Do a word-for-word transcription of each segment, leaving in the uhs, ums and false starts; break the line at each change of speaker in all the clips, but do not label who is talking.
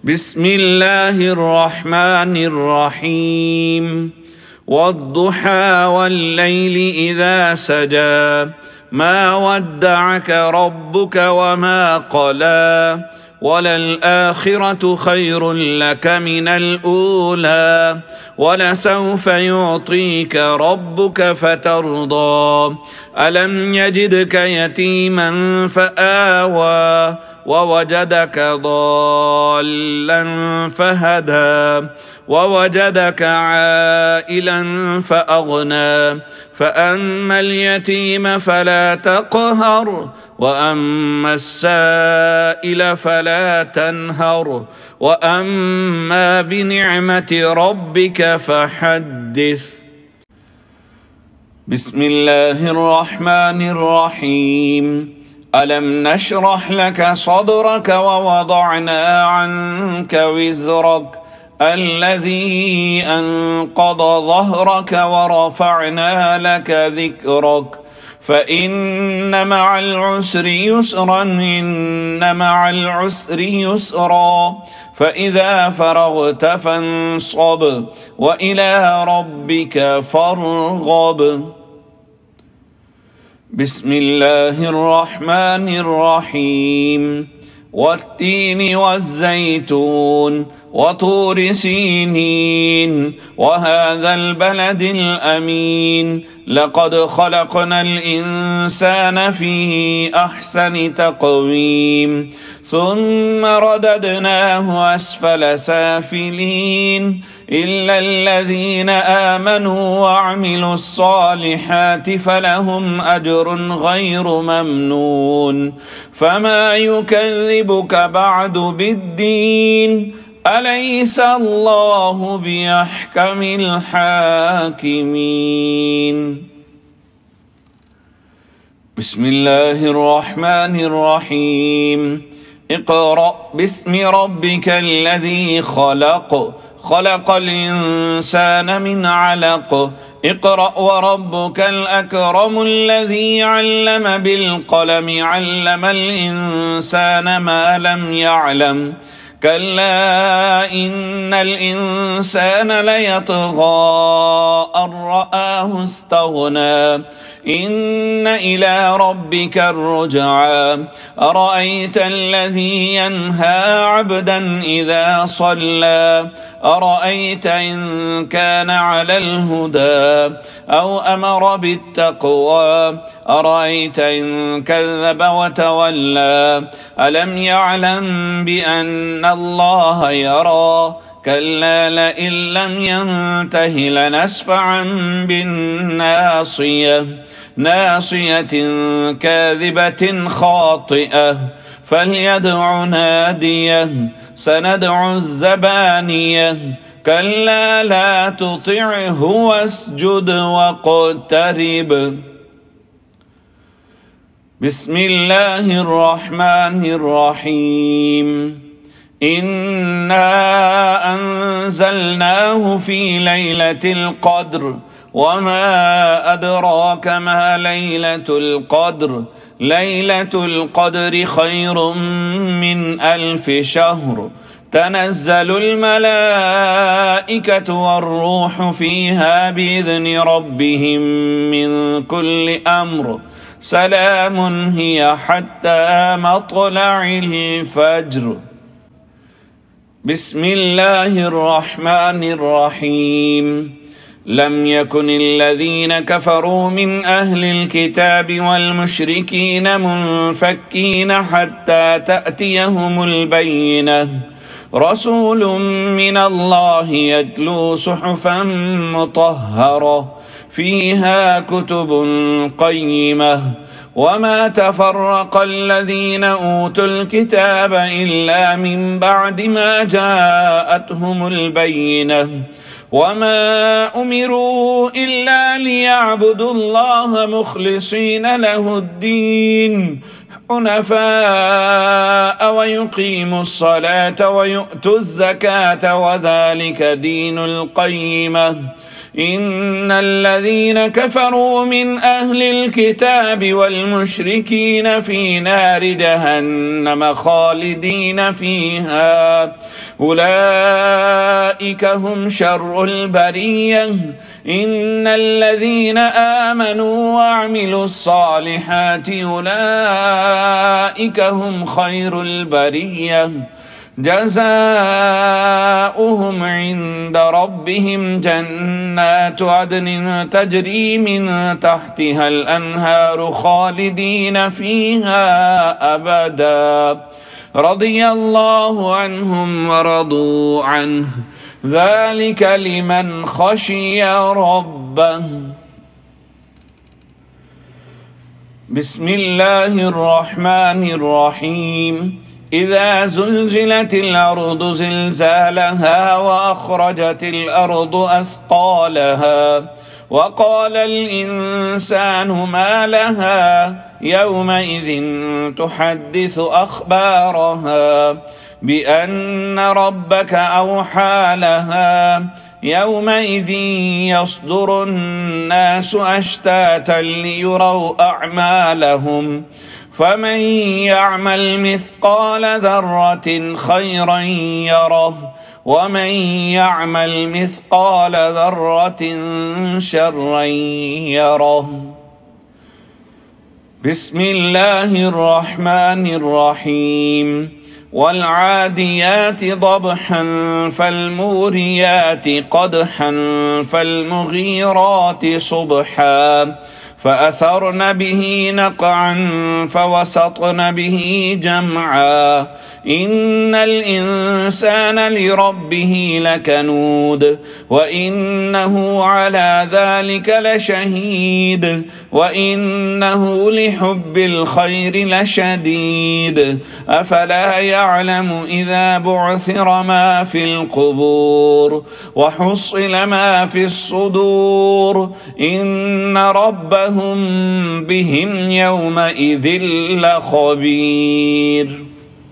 بسم الله الرحمن الرحيم والضحى والليل إذا سجى ما ودعك ربك وما قلى وللآخرة خير لك من الأولى ولسوف يعطيك ربك فترضى ألم يجدك يتيما فآوى ووجدك ضالا فهدى ووجدك عائلا فأغنى فأما اليتيم فلا تقهر وأما السائل فلا تنهر وأما بنعمة ربك فحدث. بسم الله الرحمن الرحيم ألم نشرح لك صدرك ووضعنا عنك وزرك الذي أنقض ظهرك ورفعنا لك ذكرك فإن مع العسر يسرا إن مع العسر يسرا فإذا فرغت فانصب وإلى ربك فارغب. بسم الله الرحمن الرحيم والتين والزيتون وطور سينين وهذا البلد الأمين لقد خلقنا الإنسان في أحسن تقويم ثم رددناه أسفل سافلين إلا الذين آمنوا وعملوا الصالحات فلهم أجر غير ممنون فما يكذبك بعد بالدين أليس الله بأحكم الحاكمين. بسم الله الرحمن الرحيم اقرأ باسم ربك الذي خلق خلق الإنسان من علق اقرأ وربك الأكرم الذي علم بالقلم علم الإنسان ما لم يعلم كلا إن الإنسان ليطغى أن رآه استغنى إن إلى ربك الرجعى أرأيت الذي ينهى عبدا إذا صلى أرأيت إن كان على الهدى أو أمر بالتقوى أرأيت إن كذب وتولى ألم يعلم بأن الله يرى كلا لئن لم ينته لنسفعا بالناصية ناصية كاذبة خاطئة فليدع ناديه سندع الزبانية كلا لا تطعه واسجد واقترب. بسم الله الرحمن الرحيم إنا أنزلناه في ليلة القدر وما أدراك ما ليلة القدر ليلة القدر خير من ألف شهر تنزل الملائكة والروح فيها بإذن ربهم من كل أمر سلام هي حتى مطلع الفجر. بسم الله الرحمن الرحيم لم يكن الذين كفروا من أهل الكتاب والمشركين منفكين حتى تأتيهم البينة رسول من الله يتلو صحفا مطهرة فيها كتب قيمة وما تفرق الذين أوتوا الكتاب إلا من بعد ما جاءتهم البينة وما أمروا إلا ليعبدوا الله مخلصين له الدين حنفاء ويقيموا الصلاة ويؤتوا الزكاة وذلك دين القيمة إن الذين كفروا من أهل الكتاب والمشركين في نار جهنم خالدين فيها أولئك هم شر البرية إن الذين آمنوا وعملوا الصالحات أولئك هم خير البرية جزاؤهم عند ربهم جنات عدن تجري من تحتها الأنهار خالدين فيها أبدا رضي الله عنهم ورضوا عنه ذلك لمن خشي ربه. بسم الله الرحمن الرحيم إذا زلزلت الأرض زلزالها وأخرجت الأرض أثقالها وقال الإنسان ما لها يومئذ تحدث أخبارها بأن ربك أوحى لها يومئذ يصدر الناس أشتاتا ليروا أعمالهم فمن يعمل مثقال ذرة خيرا يره ومن يعمل مثقال ذرة شرا يره. بسم الله الرحمن الرحيم والعاديات ضبحا فالموريات قدحا فالمغيرات صبحا فأثرن به نقعا فوسطن به جمعا إن الإنسان لربه لكنود وإنه على ذلك لشهيد وإنه لحب الخير لشديد أفلا يعلم إذا بعثر ما في القبور وحصل ما في الصدور إن ربهم بهم يومئذ لخبير.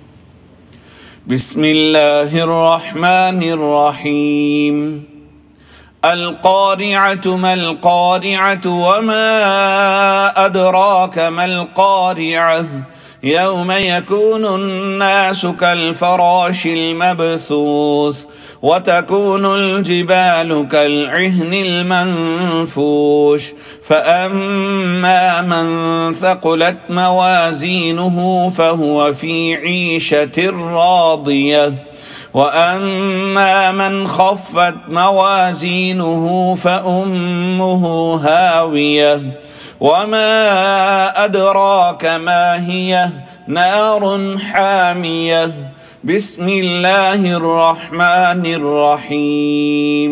بسم الله الرحمن الرحيم القارعة ما القارعة وما أدراك ما القارعة يوم يكون الناس كالفراش المبثوث وتكون الجبال كالعهن المنفوش فأما من ثقلت موازينه فهو في عيشة راضية وأما من خفت موازينه فأمه هاوية وما أدراك ما هي نار حامية. بسم الله الرحمن الرحيم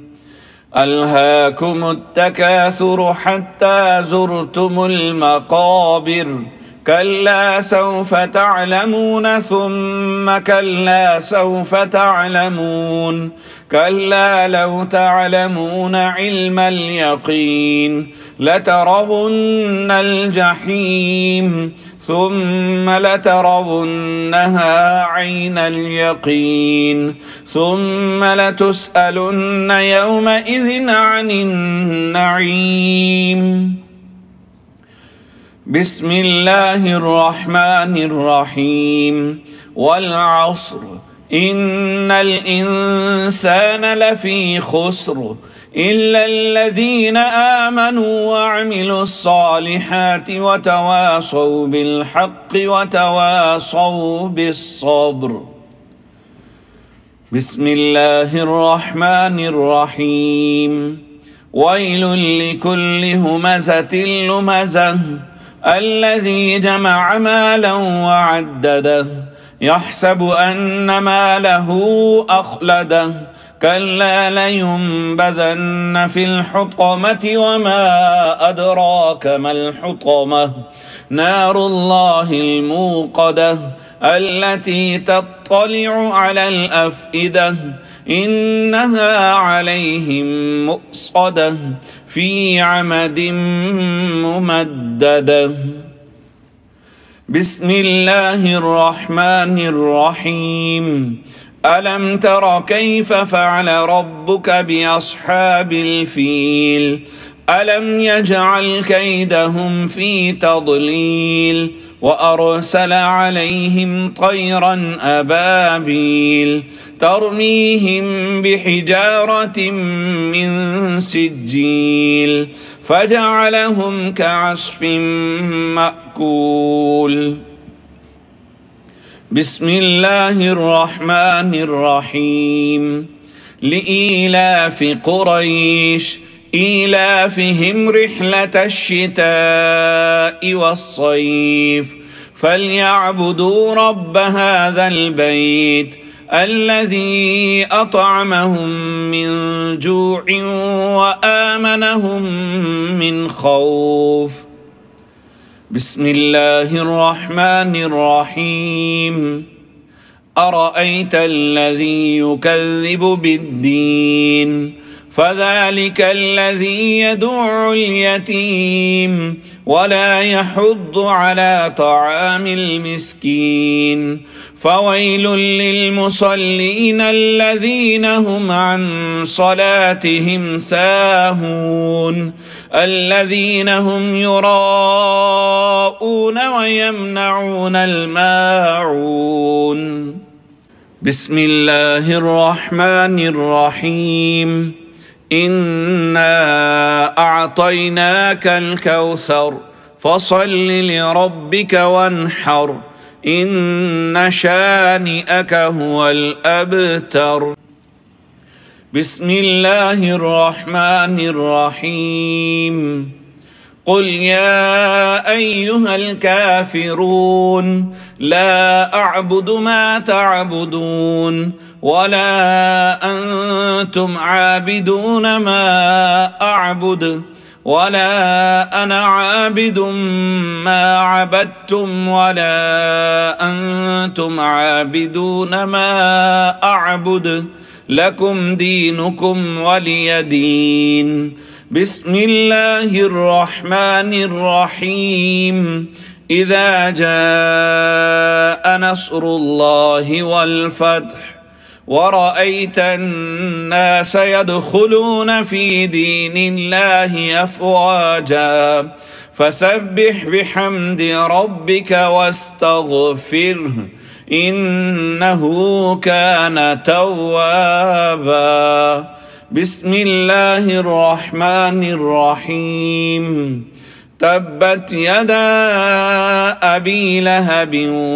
ألهاكم التكاثر حتى زرتم المقابر كلا سوف تعلمون ثم كلا سوف تعلمون كلا لو تعلمون علم اليقين لترون الجحيم ثم لترونها عين اليقين ثم لتسألن يومئذ عن النعيم. بسم الله الرحمن الرحيم والعصر إن الإنسان لفي خسر إلا الذين آمنوا وعملوا الصالحات وتواصوا بالحق وتواصوا بالصبر. بسم الله الرحمن الرحيم ويل لكل همزة لمزة الذي جمع مالا وعدده يحسب أن ماله أخلده كلا لينبذن في الحطمة وما أدراك ما الحطمة نار الله الموقدة التي تطلع على الأفئدة إنها عليهم مؤصدة في عمد ممددة. بسم الله الرحمن الرحيم. ألم تر كيف فعل ربك بأصحاب الفيل ألم يجعل كيدهم في تضليل وأرسل عليهم طيرا أبابيل ترميهم بحجارة من سجيل فجعلهم كعصف مأكول. بسم الله الرحمن الرحيم. لإيلاف قريش إيلافهم رحلة الشتاء والصيف فليعبدوا رب هذا البيت الذي أطعمهم من جوع وآمنهم من خوف. بسم الله الرحمن الرحيم. أرأيت الذي يكذب بالدين فذلك الذي يدع اليتيم ولا يحض على طعام المسكين فويل للمصلين الذين هم عن صلاتهم ساهون الذين هم يراءون ويمنعون الماعون. بسم الله الرحمن الرحيم. إنا أعطيناك الكوثر فصل لربك وانحر إن شانئك هو الأبتر. بسم الله الرحمن الرحيم. قل يا أيها الكافرون لا أعبد ما تعبدون ولا أنتم عابدون ما أعبد ولا أنا عابد ما عبدتم ولا أنتم عابدون ما أعبد لكم دينكم ولي دين. بسم الله الرحمن الرحيم. إذا جاء نصر الله والفتح ورأيت الناس يدخلون في دين الله أفواجا فسبح بحمد ربك واستغفره إنه كان توابا. بسم الله الرحمن الرحيم. تبت يدا أبي لهب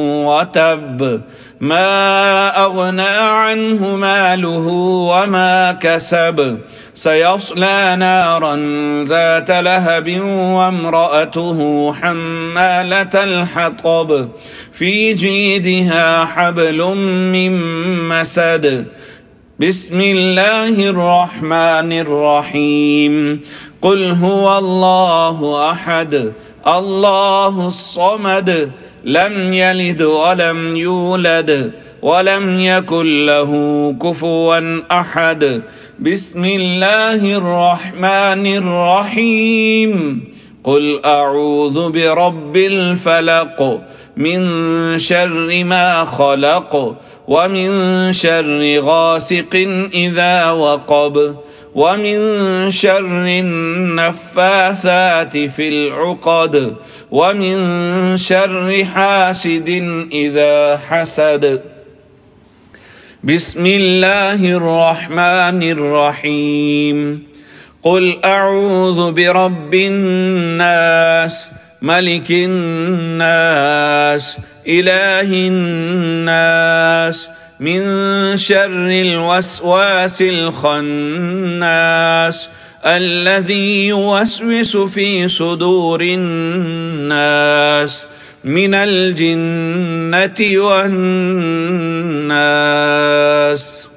وتب ما أغنى عنه ماله وما كسب سيصلى نارا ذات لهب وامرأته حمالة الحطب في جيدها حبل من مسد. بسم الله الرحمن الرحيم. قل هو الله أحد الله الصمد لم يلد ولم يولد ولم يكن له كفوا أحد. بسم الله الرحمن الرحيم. قل أعوذ برب الفلق من شر ما خلق ومن شر غاسق إذا وقب ومن شر النفاثات في العقد ومن شر حاسد إذا حسد. بسم الله الرحمن الرحيم. قل أعوذ برب الناس ملك الناس إله الناس من شر الوسواس الخناس الذي يوسوس في صدور الناس من الجنة والناس.